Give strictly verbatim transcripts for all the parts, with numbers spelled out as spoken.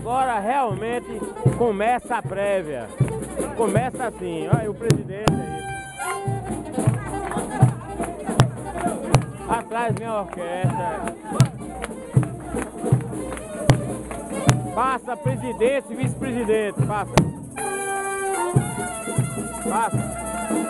Agora realmente começa a prévia. Começa assim, olha o presidente aí. Atrás minha orquestra. Passa presidente e vice-presidente, passa. Passa.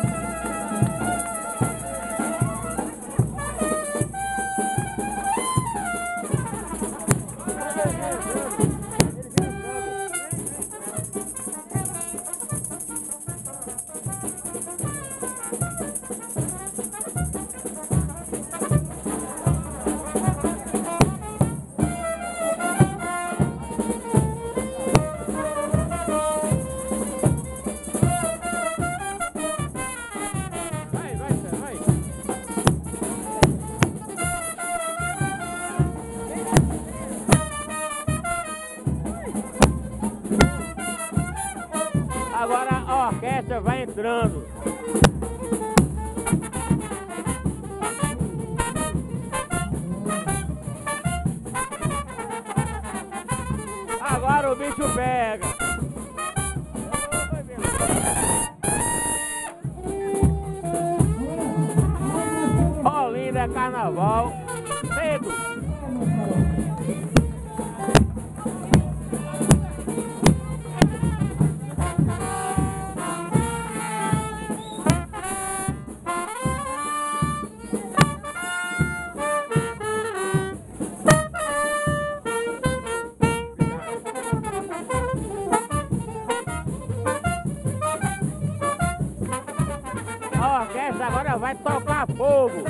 Agora a orquestra vai entrando. Agora o bicho pega. Olinda é carnaval cedo. A orquestra agora vai tocar fogo.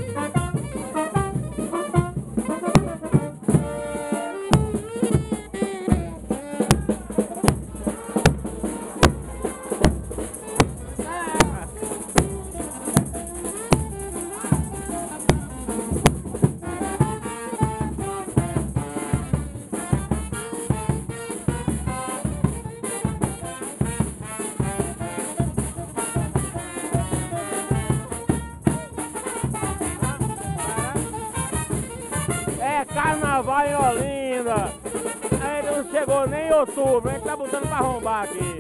É carnaval em Olinda. Ainda não chegou nem em outubro, a gente tá botando pra arrombar aqui.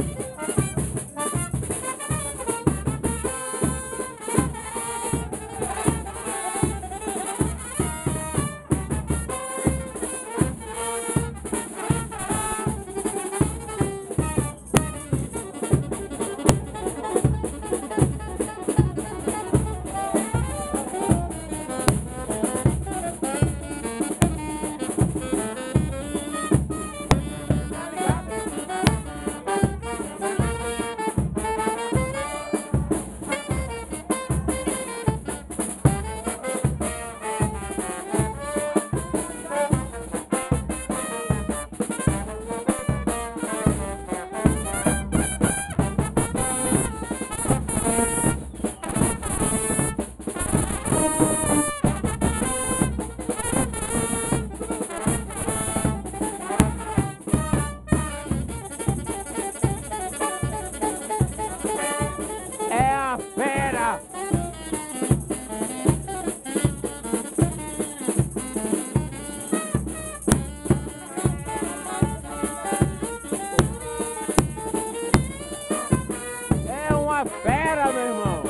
Fera, meu irmão.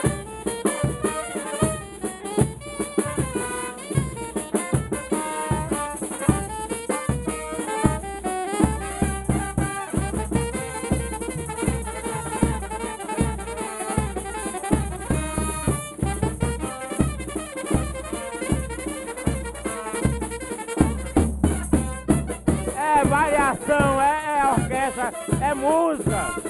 É variação, é, é orquestra, é música.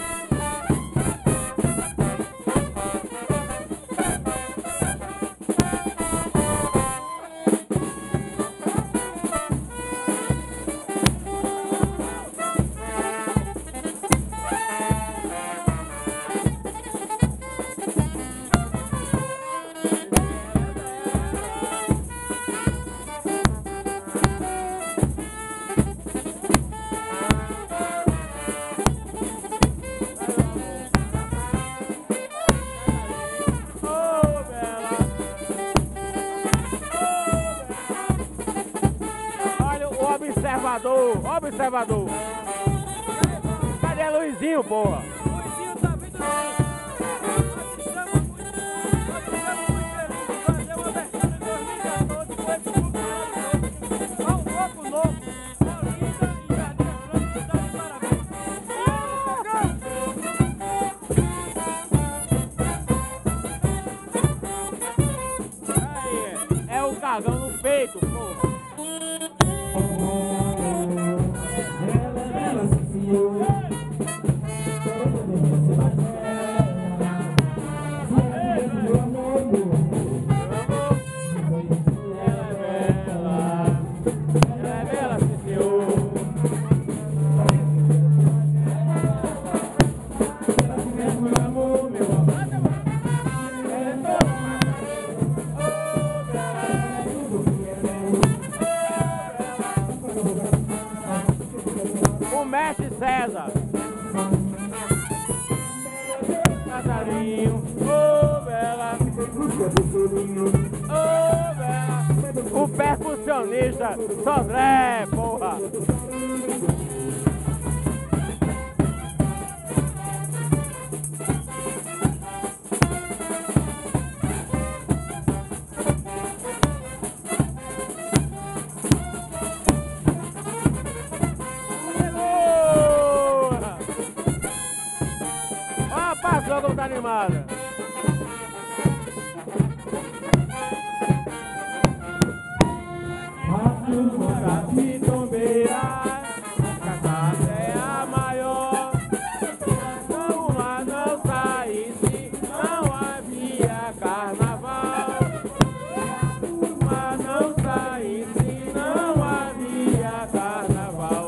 observador, observador. Cadê Luizinho, porra? Luizinho tá vindo bem. Nós estamos muito felizes de fazer uma abertura em dois mil e quatorze com esse grupo maravilhoso. Ao Foco Novo, Olinda e Jardim Atlântico está de parabéns. Aí, é o cagão no peito, porra. O mestre César. Casarinho, ô bela, ô bela. O percussionista Sodré, porra. Passou como tá animada. Se tombeira, a casa é a maior. Se uma não saísse, não havia carnaval. Uma não saísse, não havia carnaval.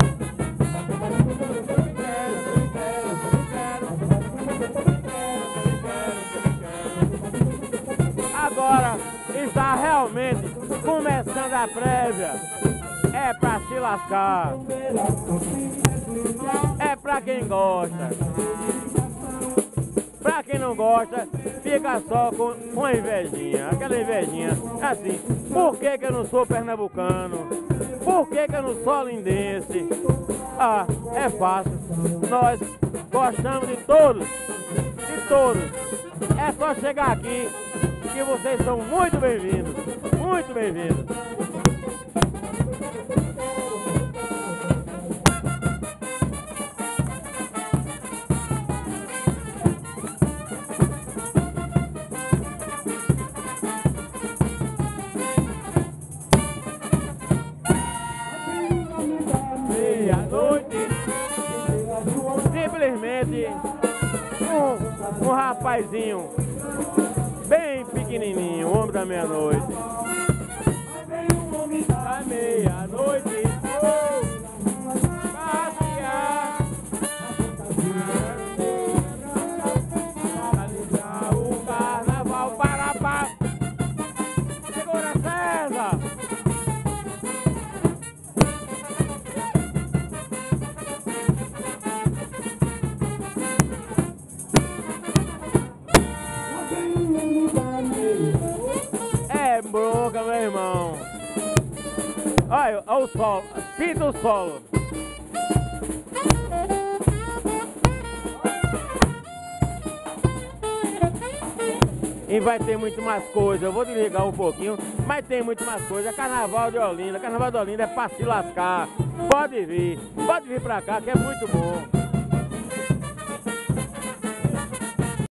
Agora está realmente começando a prévia. É pra se lascar. É pra quem gosta. Pra quem não gosta, fica só com uma invejinha. Aquela invejinha assim. Por que que eu não sou pernambucano? Por que que eu não sou lindense? Ah, é fácil. Nós gostamos de todos. De todos. É só chegar aqui que vocês são muito bem-vindos, muito bem-vindos. Meia-noite, simplesmente um, um rapazinho bem pequenininho, o homem da meia-noite. Da meia-noite, passear, realizar o carnaval para pá. Segura César! É bronca, meu irmão. Olha, olha o solo. Pinta o solo. E vai ter muito mais coisa. Eu vou desligar um pouquinho, mas tem muito mais coisa. É Carnaval de Olinda. Carnaval de Olinda é pra se lascar. Pode vir. Pode vir pra cá que é muito bom.